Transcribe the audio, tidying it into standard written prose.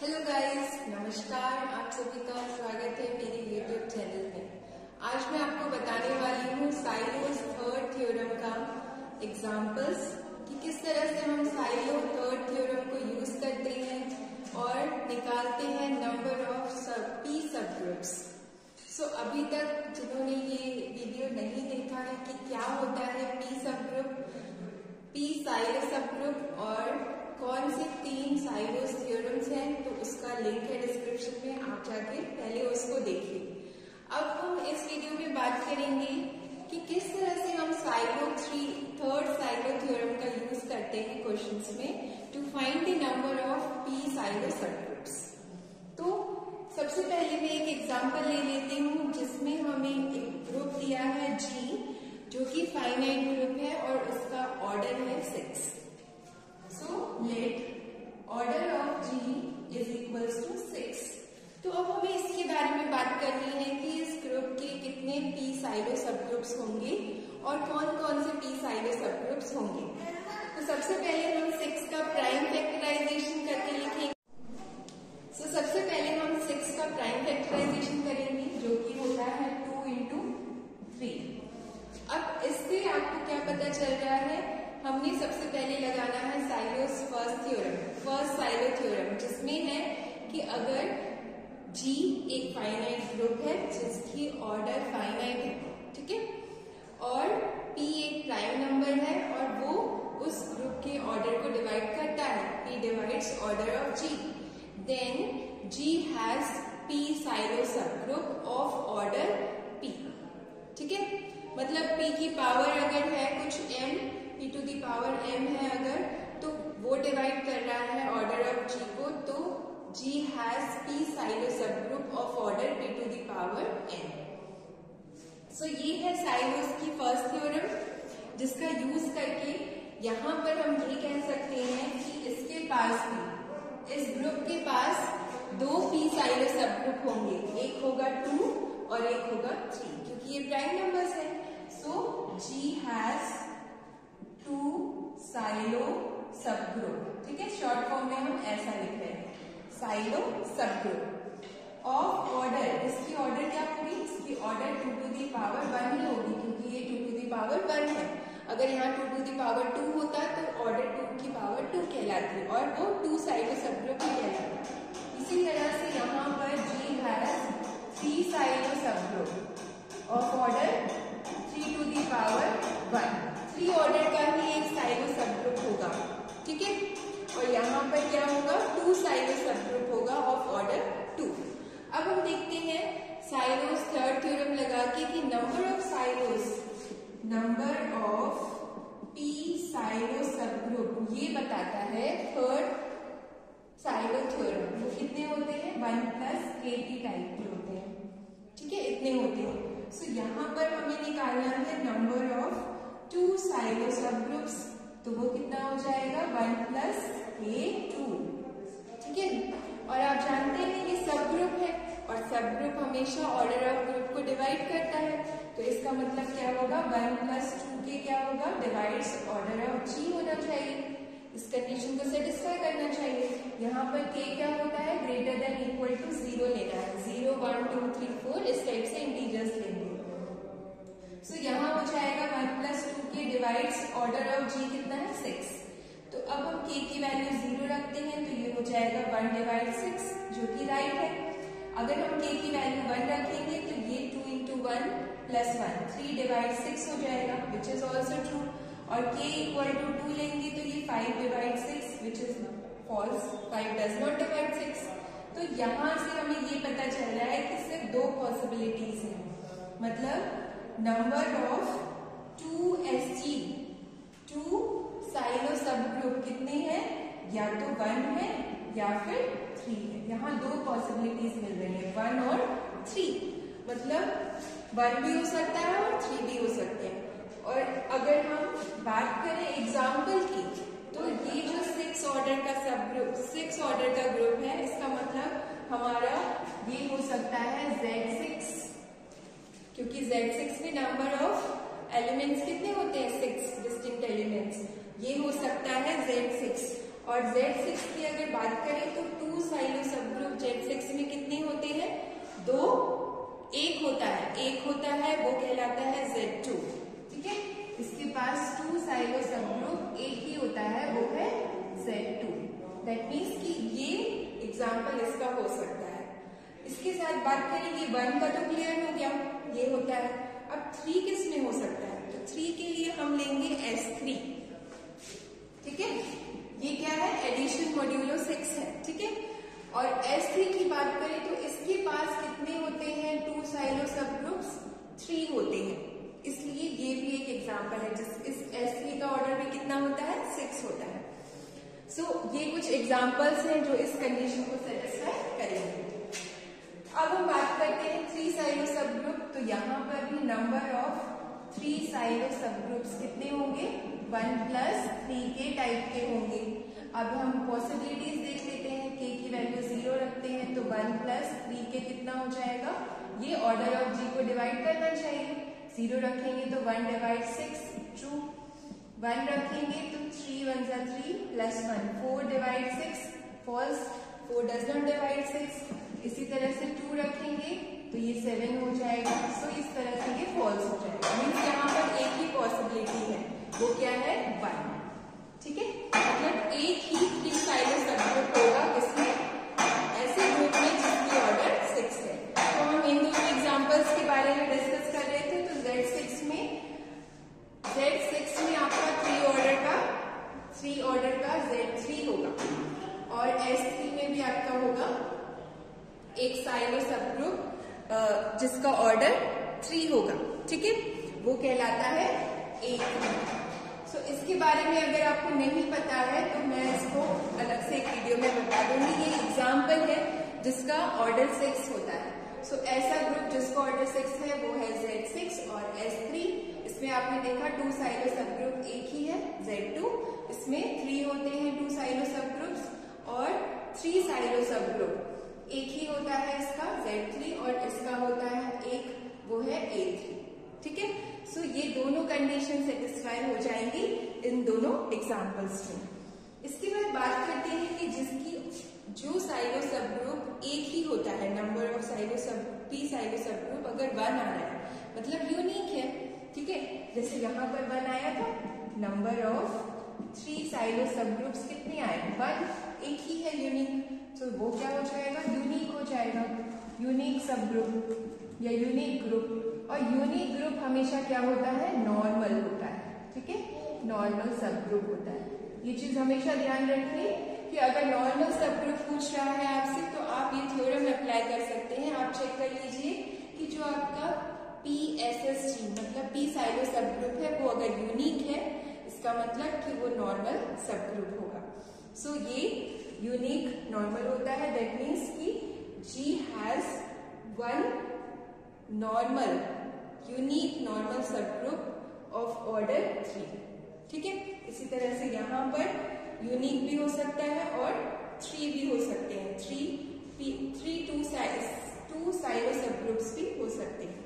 Hello guys, नमस्कार। आप सभी का स्वागत है मेरे यूट्यूब चैनल में। आज मैं आपको बताने वाली हूँ साइलोस थर्ड थ्योरम का एग्जांपल्स कि किस तरह से हम साइलो थर्ड थ्योरम को यूज करते हैं और निकालते हैं number of P subgroups. So अभी तक जिन्होंने ये वीडियो नहीं देखा है कि क्या होता है P sub group, P Sylow sub group और कौन से 3 साइलोस थ्योरम्स हैं, तो उसका लिंक है डिस्क्रिप्शन में, आप जाके पहले उसको देखिए। अब हम इस वीडियो में बात करेंगे कि किस तरह से हम थर्ड साइलो थ्योरम का यूज करते हैं क्वेश्चंस में to find the number of P Sylow sub groups. तो सबसे पहले मैं एक एग्जांपल ले लेती हूँ जिसमें हमें एक ग्रुप दिया है जी, जो कि फाइनाइट ग्रुप है और उसका ऑर्डर है 6। So let order of G is equals to 6। तो अब हमें इसके बारे में बात करनी है कि इस ग्रुप के कितने पी साइलो सब ग्रुप्स होंगे और कौन कौन से पी साइलो सब ग्रुप्स होंगे। तो सबसे पहले हम 6 का प्राइम फैक्टराइजेशन करके लिखेंगे। तो सबसे पहले हम 6 का प्राइम फैक्टराइजेशन करेंगे, जो कि होता है 2 into 3। अब इससे आपको क्या पता चल रहा है, हमने सबसे पहले लगाना है साइलोस फर्स्ट साइलो थ्योरम, जिसमें है कि अगर G एक फाइनाइट ग्रुप है जिसकी ऑर्डर फाइनाइट है, ठीक है, और P एक प्राइम नंबर है और वो उस ग्रुप के ऑर्डर को डिवाइड करता है, P divides order of G, then G has P Sylow sub group of order P। ठीक है, मतलब P की पावर अगर है कुछ m, P to the power m है अगर, तो वो डिवाइड कर रहा है ऑर्डर ऑफ G को, तो G has P Sylow sub group of order P to the power n। So ये है साइलोस की फर्स्ट थ्योरम, जिसका यूज करके यहाँ पर हम ये कह सकते हैं कि इसके पास भी, इस ग्रुप के पास 2 P साइलो सब ग्रुप होंगे, एक होगा 2 और एक होगा 3, क्योंकि ये प्राइम नंबर्स है। So G has 2 Sylow sub group, ठीक है, शॉर्ट फॉर्म में हम ऐसा लिख रहे हैं, Sylow sub group of order. इसकी ऑर्डर क्या होगी, इसकी ऑर्डर 2 टू दी पावर 1 ही होगी, क्योंकि ये 2 टू दी पावर 1 है। अगर यहाँ 2 टू दी पावर 2 होता तो ऑर्डर 2 की पावर 2 कहलाती और वो 2 साइलो सब ग्रुप ही कहलाता। इसी तरह से यहाँ पर G has 3 Sylow sub group of order 3 to the power 1। 3 order का ही एक साइलो सब ग्रुप होगा, ठीक है, और यहाँ पर क्या होगा, 2 साइलो सब ग्रुप होगा ऑफ ऑर्डर 2। अब हम देखते हैं साइलोस थर्ड थ्योरम लगा के कि number of P Sylow sub group ये बताता है थर्ड साइलो थ्योरम, वो कितने होते हैं, 1 + KT टाइप के होते हैं, ठीक है, इतने होते हैं। सो यहाँ पर हमें निकालना है number of 2 Sylow sub groups, तो वो कितना हो जाएगा, 1 + K2, ठीक है। और आप जानते हैं ये सब ग्रुप है और सब ग्रुप हमेशा ऑर्डर ऑफ ग्रुप को डिवाइड करता है, तो इसका मतलब क्या होगा, 1 + 2K क्या होगा, डिवाइड्स ऑर्डर ऑफ G होना चाहिए। इस कंडीशन को सेटिस्फाई करना चाहिए। यहाँ पर K क्या होता है, ग्रेटर देन इक्वल टू 0 लेना है, 0 1 2 3 4 इस टाइप से इंटीजर्स लेंगे। सो यहाँ हो जाएगा 1 + 2K divides order of G कितना है, 6। तो अब हम K की वैल्यू 0 रखते हैं, तो ये हो जाएगा 1/6, जो कि राइट है। अगर हम K की वैल्यू 1 रखेंगे तो ये 2 into 1 + 1 3/6 हो जाएगा, विच इज ऑल्सो ट्रू। और K = 2 लेंगे तो ये 5/6, which is false, 5 does not divide 6। तो यहाँ से हमें ये पता चल रहा है कि सिर्फ 2 पॉसिबिलिटीज हैं, मतलब number of 2SG 2 Sylow sub group कितने हैं, या तो 1 है या फिर 3 है। यहाँ 2 पॉसिबिलिटीज मिल रही है, 1 और 3, मतलब 1 भी हो सकता है और 3 भी हो सकते हैं। और अगर हम बात करें एग्जाम्पल की, तो ये जो 6 ऑर्डर का सब ग्रुप, 6 ऑर्डर का ग्रुप है, इसका मतलब हमारा ये हो सकता है Z6, क्योंकि Z6 में नंबर ऑफ एलिमेंट्स कितने होते हैं, 6 डिस्टिंक्ट एलिमेंट्स, ये हो सकता है Z6। और Z6 की अगर बात करें तो 2 साइलो सब ग्रुप Z6 में कितने होते हैं? 2, एक होता है वो कहलाता है Z2। ठीक है, इसके पास 2 साइलो सब ग्रुप एक ही होता है, वो है Z2। दैट मीन्स कि ये एग्जाम्पल इसका हो सकता है। इसके साथ बात करेंगे 1 का तो क्लियर हो गया, ये होता है। अब 3 किस में हो सकता है? तो 3 के लिए हम लेंगे S3। ठीक है, ये क्या है? एडिशन मॉड्यूलो 6 है। ठीक है, और S3 की बात करें तो इसके पास कितने होते हैं? 2 साइलो सब ग्रुप्स 3 होते हैं, इसलिए ये भी एक एग्जाम्पल है। इस S3 का ऑर्डर भी कितना होता है? 6 होता है। सो ये कुछ एग्जाम्पल्स हैं जो इस कंडीशन को सेटिस्फाई करेंगे। अब हम बात करते हैं 3 साइलो सब ग्रुप। तो यहाँ पर भी number of 3 Sylow sub groups कितने होंगे? 1 + 3 के टाइप के होंगे। अब हम पॉसिबिलिटीज देख लेते हैं। k की वैल्यू 0 रखते हैं तो 1 + 3 के कितना हो जाएगा? ये ऑर्डर ऑफ g को डिवाइड करना चाहिए। 0 रखेंगे तो 1 / 6 ट्रू, 1 रखेंगे तो 3 × 1 = 3 + 1 4 / 6 फॉल्स, 4 डज नॉट डिवाइड 6। इसी तरह से 2 रखेंगे तो ये 7 हो जाएगा। सो इस तरह से ये फॉल्स हो जाएगा। मीन्स यहाँ पर एक ही पॉसिबिलिटी है, वो क्या है? 1। ठीक है, मतलब एक ही 3 साइलो सब ग्रुप होगा किसमें? ऐसे ग्रुप में जिसकी ऑर्डर 6 है। तो हम इन दोनों एग्जांपल्स के बारे में डिस्कस कर रहे थे। तो Z6 में आपका 3 ऑर्डर का Z3 होगा, और S3 में भी आपका होगा एक साइलो सब ग्रुप जिसका ऑर्डर 3 होगा। ठीक है, वो कहलाता है A3। सो इसके बारे में अगर आपको नहीं पता है तो मैं इसको अलग से एक वीडियो में बता दूंगी। ये एग्जाम्पल है जिसका ऑर्डर 6 होता है। सो ऐसा ग्रुप जिसका ऑर्डर 6 है वो है Z6 और S3। इसमें आपने देखा 2 साइलो सब ग्रुप एक ही है, Z2। इसमें 3 होते हैं 2 साइलो सब ग्रुप्स, और 3 साइलो सब ग्रुप एक ही होता है इसका Z3, और इसका होता है एक, वो है A3। ठीक है, सो ये दोनों कंडीशन सेटिस्फाई हो जाएंगी इन दोनों एग्जांपल्स में। इसके बाद बात करते हैं कि जो साइलो सब ग्रुप एक ही होता है, number of Sylow sub p Sylow sub group अगर 1 आ रहा है मतलब यूनिक है। ठीक है, जैसे यहाँ पर 1 आया था, number of 3 Sylow sub groups कितने आए? 1, एक ही है यूनिक। तो वो क्या हो जाएगा? यूनिक हो जाएगा, यूनिक सब ग्रुप या यूनिक ग्रुप। और यूनिक ग्रुप हमेशा क्या होता है? नॉर्मल होता है। ठीक है, नॉर्मल सब ग्रुप होता है। ये चीज हमेशा ध्यान रखिए कि अगर नॉर्मल सब ग्रुप पूछ रहा है आपसे तो आप ये थ्योरम अप्लाई कर सकते हैं। आप चेक कर लीजिए कि जो आपका PSSG मतलब p साइलो सब ग्रुप है वो अगर यूनिक है, इसका मतलब कि वो नॉर्मल सब ग्रुप होगा। सो ये यूनिक नॉर्मल होता है। दैट मीन्स कि G has 1 normal unique normal sub group of order 3। ठीक है, इसी तरह से यहाँ पर यूनिक भी हो सकता है और 3 भी हो सकते हैं। 2 साइलो सब ग्रुप्स भी हो सकते हैं।